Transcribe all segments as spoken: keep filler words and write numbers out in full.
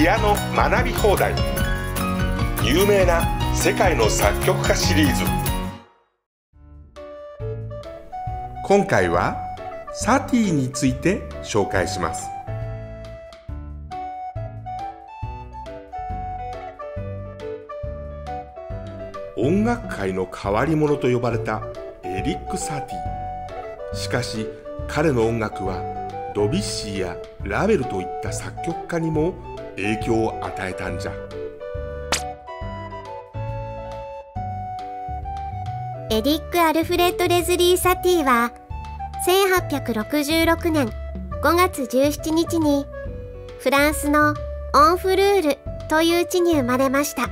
ピアノ学び放題。有名な世界の作曲家シリーズ。今回はサティについて紹介します。音楽界の変わり者と呼ばれたエリック・サティ。しかし彼の音楽はドビュッシーやラヴェルといった作曲家にも影響を与えたんじゃ。 エリック・アルフレッド・レズリー・サティはせんはっぴゃくろくじゅうろくねんごがつじゅうしちにちにフランスのオンフルールという地に生まれました。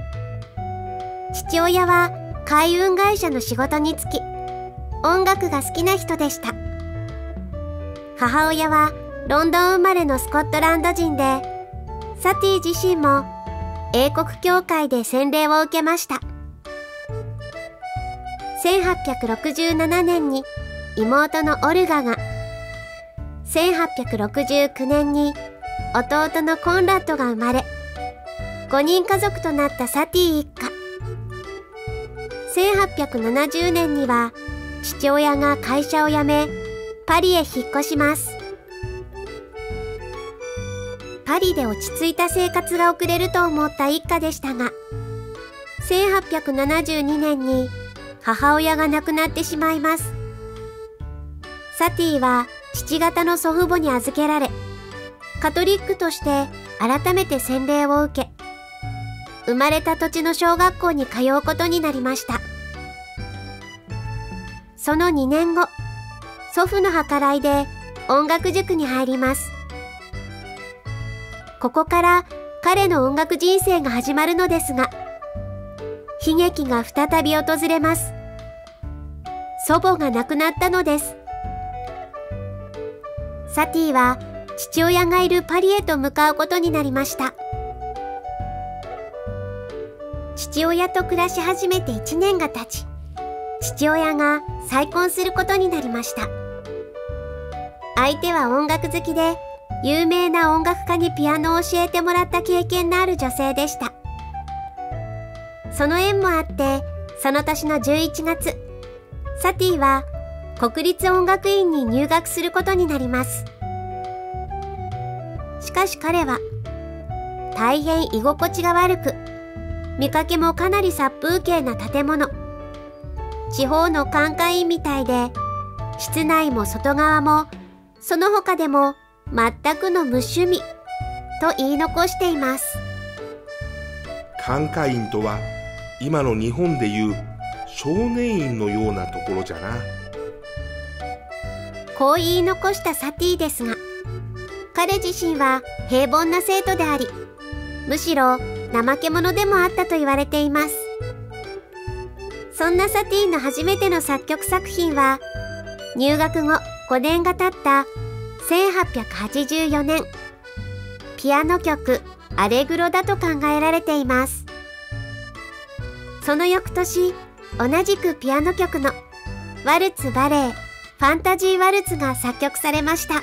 父親は海運会社の仕事に就き、音楽が好きな人でした。母親はロンドン生まれのスコットランド人で、サティ自身も英国教会で洗礼を受けました。せんはっぴゃくろくじゅうななねんに妹のオルガが、せんはっぴゃくろくじゅうきゅうねんに弟のコンラッドが生まれ、ごにん家族となったサティ一家。せんはっぴゃくななじゅうねんには父親が会社を辞め、パリへ引っ越します。パリで落ち着いた生活が送れると思った一家でしたが、せんはっぴゃくななじゅうにねんに母親が亡くなってしまいます。サティは父方の祖父母に預けられ、カトリックとして改めて洗礼を受け、生まれた土地の小学校に通うことになりました。そのにねんご、祖父の計らいで音楽塾に入ります。ここから彼の音楽人生が始まるのですが、悲劇が再び訪れます。祖母が亡くなったのです。サティは父親がいるパリへと向かうことになりました。父親と暮らし始めていちねんが経ち、父親が再婚することになりました。相手は音楽好きで、有名な音楽家にピアノを教えてもらった経験のある女性でした。その縁もあって、その年のじゅういちがつ、サティは国立音楽院に入学することになります。しかし彼は大変居心地が悪く、見かけもかなり殺風景な建物、地方の管科院みたいで、室内も外側もその他でも全くの無趣味と言い残しています。 管科院とは今の日本でいう少年院のようなところじゃな。 こう言い残したサティですが、彼自身は平凡な生徒であり、むしろ怠け者でもあったと言われています。そんなサティの初めての作曲作品は、入学後ごねんが経ったせんはっぴゃくはちじゅうよねん、ピアノ曲アレグロだと考えられています。その翌年、同じくピアノ曲のワルツ・バレエ、ファンタジー・ワルツが作曲されました。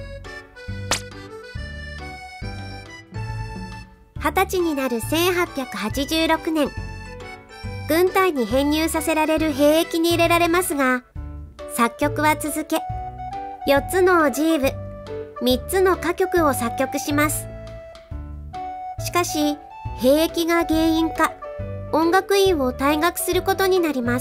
はたちになるせんはっぴゃくはちじゅうろくねん、軍隊に編入させられる兵役に入れられますが、作曲は続け、よっつのオジーブ、みっつの歌曲を作曲します。しかし、兵役が原因か、音楽院を退学することになります。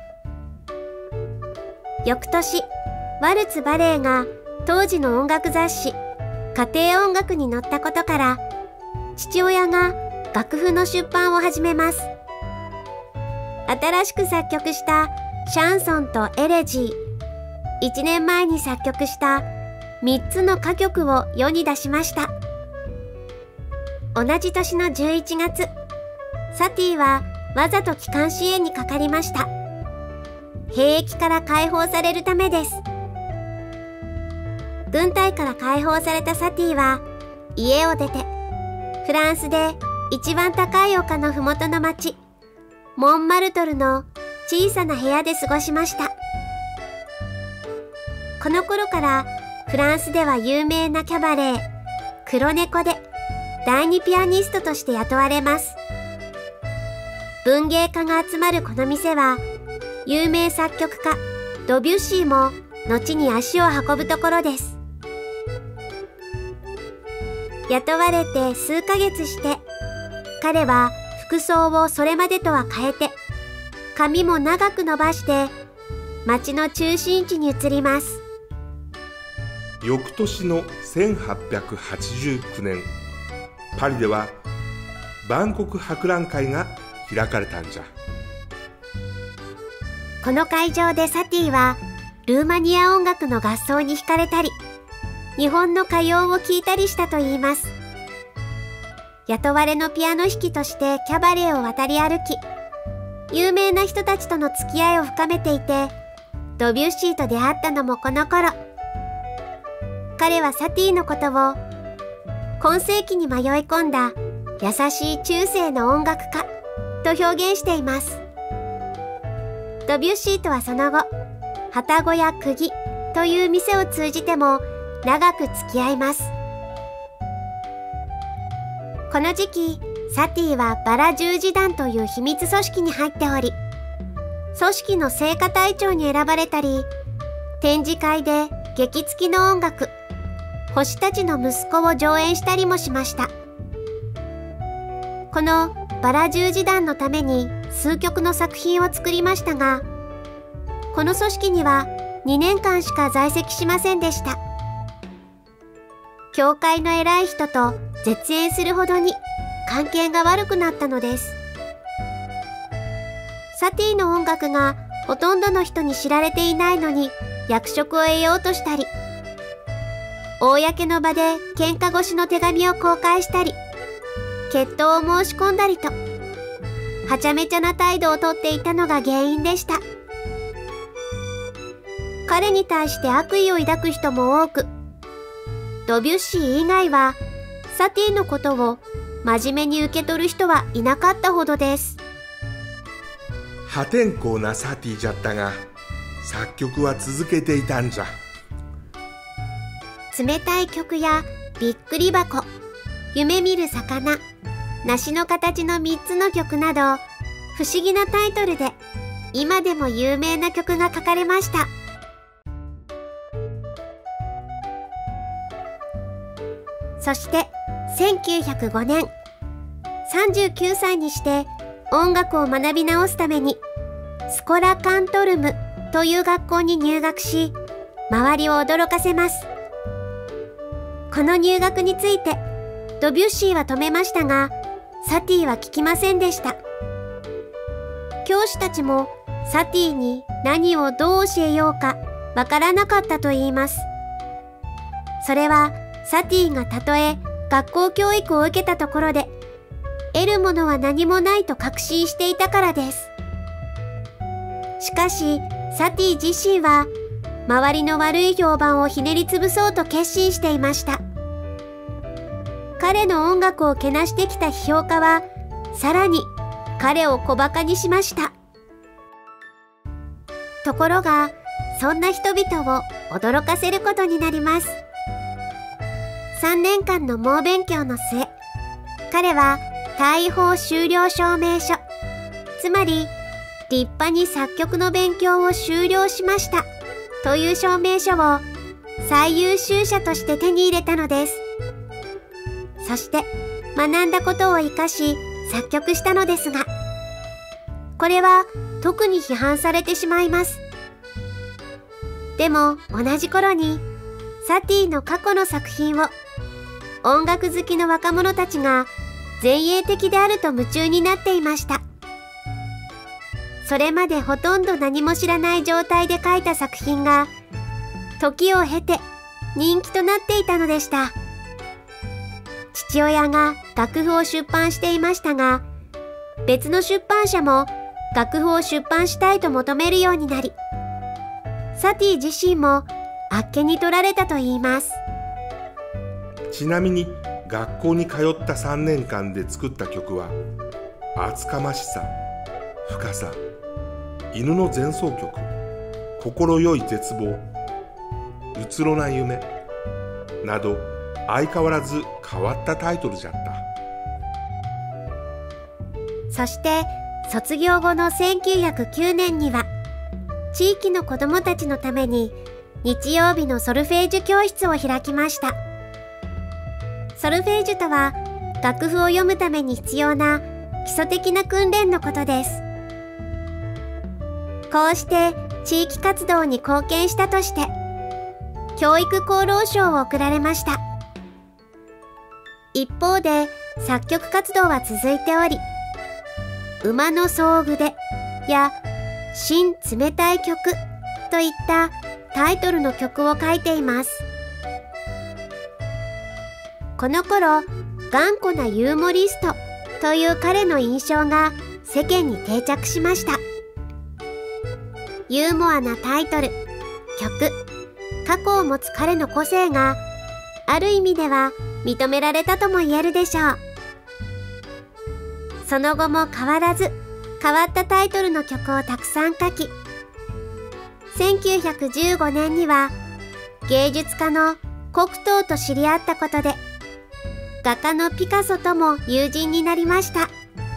翌年、ワルツ・バレエが当時の音楽雑誌、家庭音楽に載ったことから、父親が楽譜の出版を始めます。新しく作曲したシャンソンとエレジー、いちねんまえに作曲したみっつの歌曲を世に出しました。同じ年のじゅういちがつ、サティはわざと気管支炎にかかりました。兵役から解放されるためです。軍隊から解放されたサティは家を出て、フランスで一番高い丘のふもとの町、モンマルトルの小さな部屋で過ごしました。この頃からフランスでは有名なキャバレー、黒猫で第二ピアニストとして雇われます。文芸家が集まるこの店は、有名作曲家ドビュッシーも後に足を運ぶところです。雇われて数ヶ月して、彼は服装をそれまでとは変えて、髪も長く伸ばして、町の中心地に移ります。 翌年のせんはっぴゃくはちじゅうきゅうねん、パリでは万国博覧会が開かれたんじゃ。 この会場でサティはルーマニア音楽の合奏に惹かれたり、日本の歌謡を聴いたりしたといいます。雇われのピアノ弾きとしてキャバレーを渡り歩き、有名な人たちとの付き合いを深めていて、ドビュッシーと出会ったのもこの頃。彼はサティのことを今世紀に迷い込んだ優しい中世の音楽家と表現しています。ドビュッシーとはその後、旅籠や釘という店を通じても長く付き合います。この時期、サティはバラ十字団という秘密組織に入っており、組織の聖歌隊長に選ばれたり、展示会で劇付きの音楽、星たちの息子を上演したりもしました。このバラ十字団のために数曲の作品を作りましたが、この組織にはにねんかんしか在籍しませんでした。教会の偉い人と絶縁するほどに関係が悪くなったのです。サティの音楽がほとんどの人に知られていないのに役職を得ようとしたり、公の場で喧嘩越しの手紙を公開したり、決闘を申し込んだりと、はちゃめちゃな態度をとっていたのが原因でした。彼に対して悪意を抱く人も多く、ドビュッシー以外はサティのことを真面目に受け取る人はいなかったほどです。 破天荒なサティじゃったが、作曲は続けていたんじゃ。 冷たい曲やびっくり箱、夢見る魚、梨の形のみっつの曲など、不思議なタイトルで今でも有名な曲が書かれました。そしてせんきゅうひゃくごねん、さんじゅうきゅうさいにして音楽を学び直すためにスコラカントルムという学校に入学し、周りを驚かせます。この入学についてドビュッシーは止めましたが、サティは聞きませんでした。教師たちもサティに何をどう教えようかわからなかったと言います。それはサティがたとえ学校教育を受けたところで得るものは何もないと確信していたからです。しかしサティ自身は周りの悪い評判をひねりつぶそうと決心していました。彼の音楽をけなしてきた批評家はさらに彼を小馬鹿にしました。ところがそんな人々を驚かせることになります。さんねんかんの猛勉強の末、彼は大法修了証明書、つまり立派に作曲の勉強を修了しましたという証明書を最優秀者として手に入れたのです。そして学んだことを生かし作曲したのですが、これは特に批判されてしまいます。でも同じ頃にサティの過去の作品を音楽好きの若者たちが前衛的であると夢中になっていました。それまでほとんど何も知らない状態で書いた作品が時を経て人気となっていたのでした。父親が楽譜を出版していましたが、別の出版社も楽譜を出版したいと求めるようになり、サティ自身もあっけに取られたといいます。 ちなみに学校に通ったさんねんかんで作った曲は厚かましさ、深さ、犬の前奏曲、心よい絶望、うつろな夢など相変わらず変わったタイトルじゃった。 そして卒業後のせんきゅうひゃくきゅうねんには地域の子どもたちのために日曜日のソルフェージュ教室を開きました。ソルフェージュとは楽譜を読むために必要な基礎的な訓練のことです。こうして地域活動に貢献したとして教育功労賞を贈られました。一方で作曲活動は続いており、馬の総具でや新冷たい曲といったタイトルの曲を書いています。この頃、頑固なユーモリストという彼の印象が世間に定着しました。ユーモアなタイトル、曲、過去を持つ彼の個性がある意味では認められたとも言えるでしょう。その後も変わらず変わったタイトルの曲をたくさん書き、せんきゅうひゃくじゅうごねんには芸術家のコクトーと知り合ったことで画家のピカソとも友人になりました。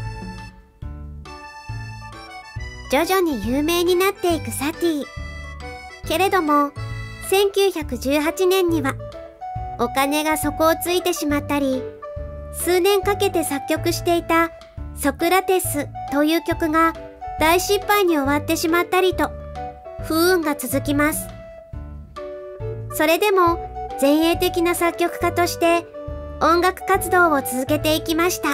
徐々に有名になっていくサティ。けれどもせんきゅうひゃくじゅうはちねんにはお金が底をついてしまったり、数年かけて作曲していたソクラテスという曲が大失敗に終わってしまったりと不運が続きます。それでも前衛的な作曲家として音楽活動を続けていきました。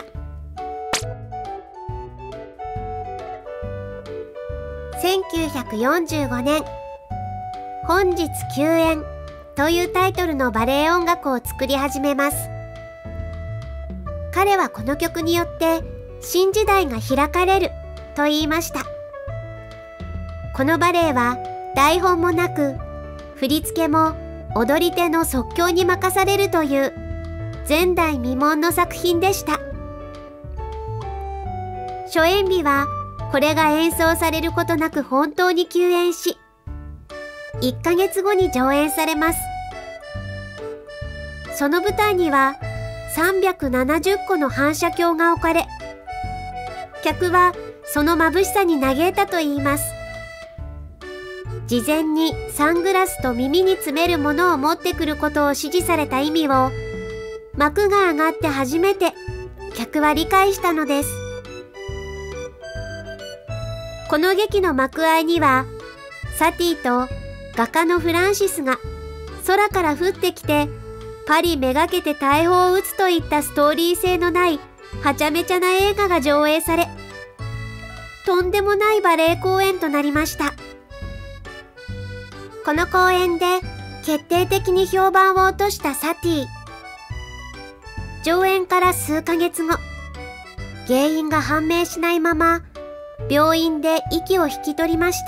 せんきゅうひゃくよんじゅうごねん、本日休演というタイトルのバレエ音楽を作り始めます。彼はこの曲によって新時代が開かれると言いました。このバレエは台本もなく、振り付けも踊り手の即興に任されるという前代未聞の作品でした。初演日はこれが演奏されることなく本当に休演し、いっかげつごに上演されます。その舞台にはさんびゃくななじゅっこの反射鏡が置かれ、客はその眩しさに嘆いたといいます。事前にサングラスと耳に詰めるものを持ってくることを指示された意味を、幕が上がって初めて客は理解したのです。この劇の幕間には、サティと画家のフランシスが空から降ってきてパリめがけて大砲を撃つといったストーリー性のないはちゃめちゃな映画が上映され、とんでもないバレエ公演となりました。この公演で決定的に評判を落としたサティ。上演から数ヶ月後、原因が判明しないまま病院で息を引き取りました。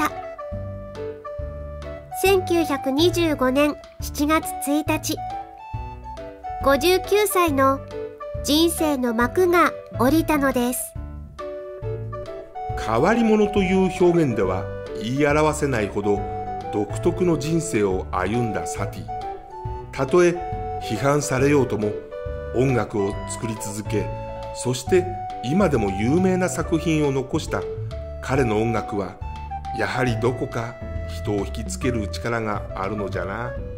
せんきゅうひゃくにじゅうごねんしちがつついたち、ごじゅうきゅうさいの人生の幕が降りたのです。 変わり者という表現では言い表せないほど独特の人生を歩んだサティ。たとえ批判されようとも音楽を作り続け、そして今でも有名な作品を残した彼の音楽はやはりどこか人を引きつける力があるのじゃな。